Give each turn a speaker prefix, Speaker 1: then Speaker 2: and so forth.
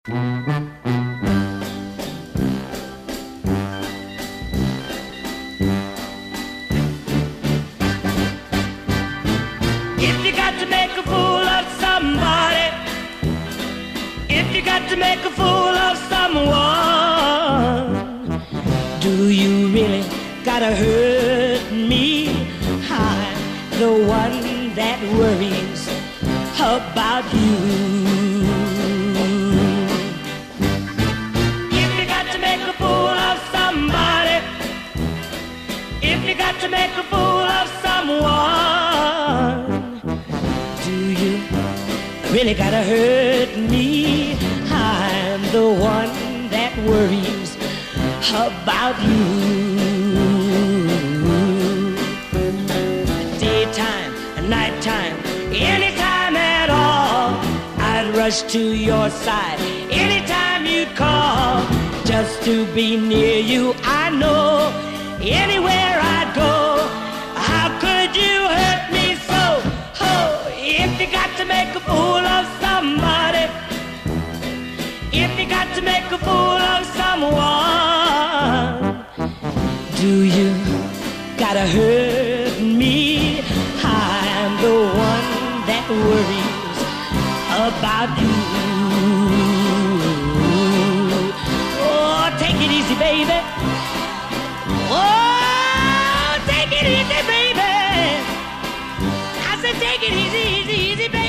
Speaker 1: If you got to make a fool of somebody, if you got to make a fool of someone, do you really gotta hurt me? I'm the one that worries about you. If you got to make a fool of somebody, if you got to make a fool of someone, do you really gotta hurt me? I'm the one that worries about you. Daytime, nighttime, anytime at all, I'd rush to your side anytime you'd call, just to be near you. I know anywhere I'd go. How could you hurt me so? Oh, if you got to make a fool of somebody, if you got to make a fool of someone, do you gotta hurt me? I'm the one that worries about you. Oh, take it easy, baby. Oh, take it easy, baby. I said take it easy, easy, easy, baby.